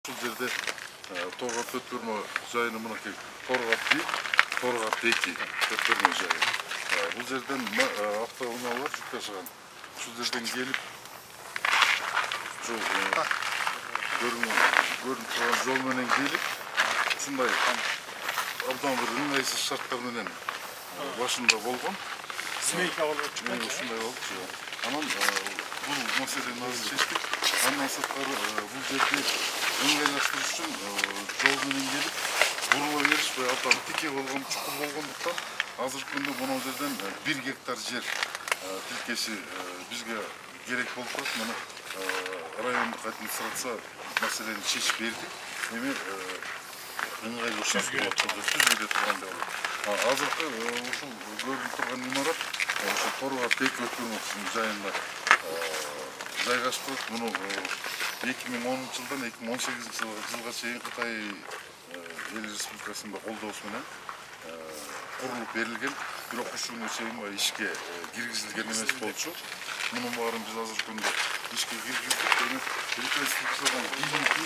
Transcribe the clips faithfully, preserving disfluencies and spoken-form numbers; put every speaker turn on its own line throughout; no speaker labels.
Бұл жерде Торғат өткөрмө жайыны мынакей Торғат бир, Торғат эки өткөрмө жайы. Бұл жерден автоунаалар жүк ташыган. Ушул жерден келип, көрүнүп турган жол менен келип, ушундай абдан бир ыңгайсыз шарттар менен башында болгон.
Смейка болуп чыккан.
Ушундай болчу. Анан бул маселени азыр чечтик. Андан сырткары бул жерде ыңгайлаштырыш үчүн жол менен келип, бурула беришпей абдан тике болгон, чукул болгондуктан азыркы күндө мына жерден бир гектар жер тилкеси бизге керек болуп атат. Муну райондук администрация маселени чечип берди. Эми ыңгайлуу шарт түзүлө тургандай болот. Азыркы ушул көрүнүп турган имарат ошо Торғат эки өткөрмөсүнүн жайында жайгашып атат. Муну эки миң онунчу жылдан эки миң он сегизинчи жылга чейин Кытай эл республикасында колдоосу менен курулуп берилген, бирок ушул күнгө чейин ишке киргизилген эмес болчу. Мунун баарын биз азыркы күндө ишке киргиздик. Эми реконструкциядан кийинки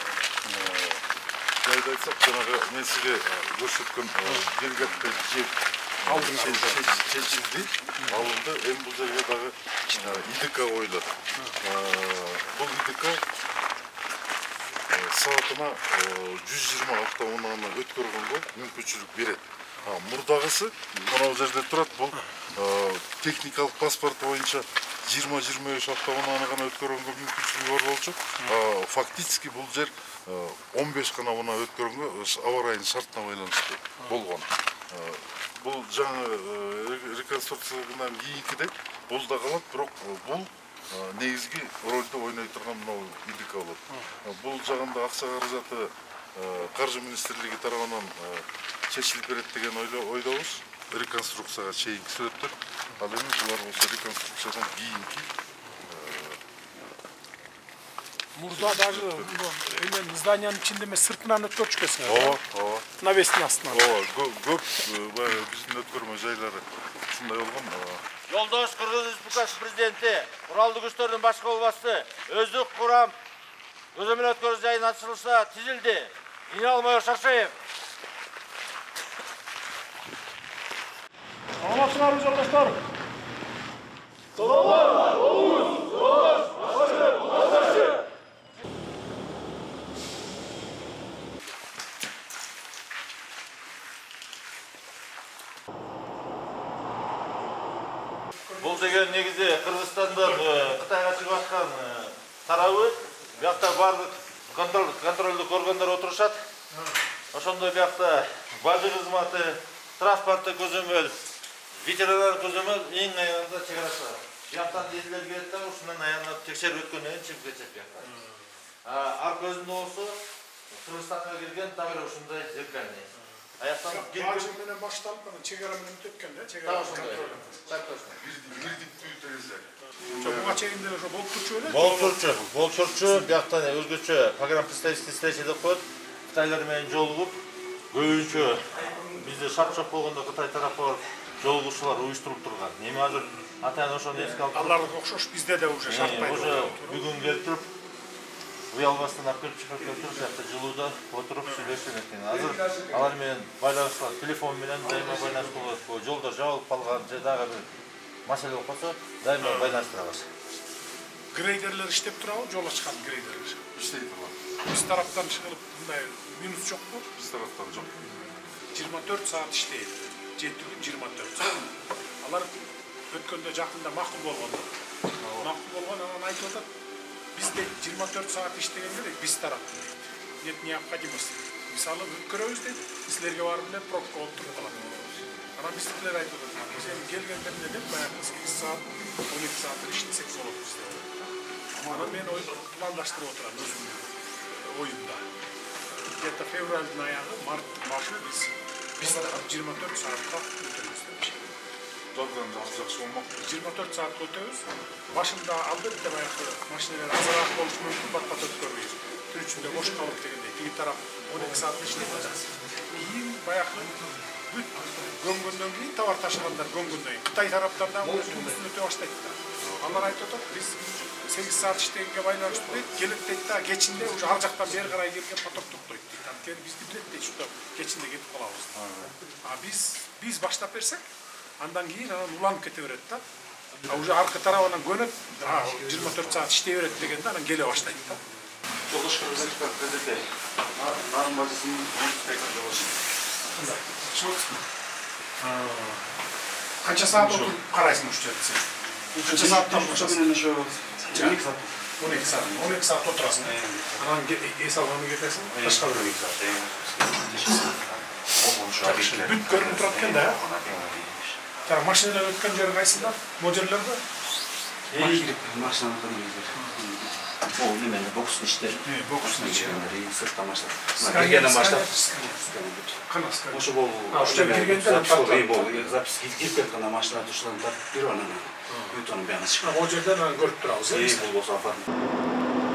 жайды айтсак, жанагы мен сизге көрсөткөн жергиликтүү жер чечилди, алынды. Эми бул жерге дагы ИДК коюлат. Бул ИДК саатына жүз жыйырма автоунааны өткөргөнгө мүмкүнчүлүк берет. Мурдагысы мына жерде турат, бул техникалык паспорт боюнча жыйырма жыйырма беш автоунааны гана өткөргөнгө мүмкүнчүлүгү бар болчу. Фактически бул жер он беш гана унаа өткөргөнгө аба ырайынын шартына байланыштуу болгон. Бул жаңы реконструкциядан кийинкидей бул да калат, бирок бул негизги ролду ойной турган мына ИДК болот. Бул жагында акча каражаты Каржы министрлиги тарабынан чечилип берет деген ойдобуз. Реконструкцияга чейинки сүрөттөр. Ал эми булар болсо реконструкциядан кийинки
Мурда даже эмен зданиянын ичинде эмес, сыртынан өткөрчүкпесиң.
Ооба, ооба.
Навестин астынан.
Ооба, көп биздин өткөрмө жайлары ушундай болгон.
Жолдош Кыргыз Республикасы президенти, куралдуу күчтөрдүн баш колбасы, өздүк курам көзөмөл өткөрүү жайынын ачылышына тизилди. Иналмай Шашаев.
Саламатсыңарбы жолдоштор?
Саламат болуңуз, жолдош Шашаев алдашчы.
Бул деген негизи Кыргызстандан Кытайга чыгып аткан тарабы. Биякта бардык контролдук органдар отурушат. Ошондой биякта бажы кызматы, транспорттук көзөмөл, ветеринар көзөмөл эң аягында чыгарышат. Бияктан делилер келет да, ушундан аянып текшерип өткөндөн кийин чыгып кетет биякта. Ар көзүндө болсо Кыргызстанга келген дагы ушундай зеркальный. Аяктан
бажы менен башталып, чегара менен өткөн да, чегара контроль.
Так точно.
Буга чейин деле ошо болуп турчу эле.
Болуп турчу, болуп турчу. Бияктан өзгөчө программа представительский встреча деп коет. Кытайлар менен жолугуп, көбүнчө бизде шарт-шоп болгондо Кытай тарапы жолугуучулар уюштуруп турган. Эми азыр атайын ошону эске алып,
аларга окшош бизде да уже шарт пайда
уже бүгүн келип туруп, уялбастан алып келип чыгарып туруп, биякта жылууда отуруп сүйлөшүп экен. Азыр алар менен байланышкан телефон менен дайыма байланыш болот. Жолдо жабылып калган же дагы бир маселе болуп калса, дайыма байланыштырабыз.
Грейдерлер иштеп турабы, жол ачкан грейдерлер?
иштей турган.
Биз тараптан чыгылып мындай минус жокпу?
Биз тараптан жок.
жыйырма төрт саат иштейт. жети күн жыйырма төрт саат. Алар өткөндө жакында макул болгон. Макул болгон, анан айтып атат, бизде жыйырма төрт саат иштегенде эле биз тараптан дейт. Нет необходимости. Мисалы өткөрөбүз дейт, силерге барып эле пробка болуп туруп калат. Анан биздикилер айтып атат, биз эми келгендеринде деп баягы сегиз саат, он эки саат иштесек болот бизде. Анан мен пландаштырып отурам өзүмдүн оюмда. Где-то февралдын аягы, марттын башы биз биз жыйырма төрт саатка өтөбүз депчи.
Жолдон жакшы болмок.
жыйырма төрт саатка өтөбүз. Башында албетте баягы машиналар азыраак болушу мүмкүн, бат-бат өткөрбөйбүз. Түр ичинде бош калып дегендей, тиги тарап он эки саат иштейт. Кийин баягы бүт көңгөндөн кийин товар ташыгандар көңгөндөн кийин Кытай тараптан дагы өз жұмысын өтө баштайт да. Алар айтып атат, биз сегиз саат иштегенге байланыштуу дейт, келет дейт да, кечинде уже ар жактан бери карай келген поток токтойт дейт. Анткени бизди билет дейт, что кечинде кетип калабыз. А биз биз баштап берсек, андан кийин анан уланып кете берет да. А уже аркы тарабынан көнөт, жыйырма төрт саат иштей берет дегенде анан келе баштайт да.
Жолдошко Рызыков газете нарын базасынын кайтканда болушу.
Канча саат отуруп карайсың ушул жерде сен? Канча сааттан
Ошо менен ошо он эки саат.
он эки саат. он эки саат отурасың. Анан эс алганы кетесиң, башка бир эки саат. Бүт көрүнүп турат экен да. Жана машиналар өткөн жери кайсында? Могу жерлерде?
Машина Ол немене бокстун иштери.
Бокстун иштери.
Сырттан баштап. Киргенден баштап.
Канаска.
Ошо бол.
Ошо киргенден
запись бол. Запись кирип кеткенде машина туштан тартып берип анан бүтүн бияны чыгып.
Могу жерден көрүп турабыз.
Бул болсо апарым.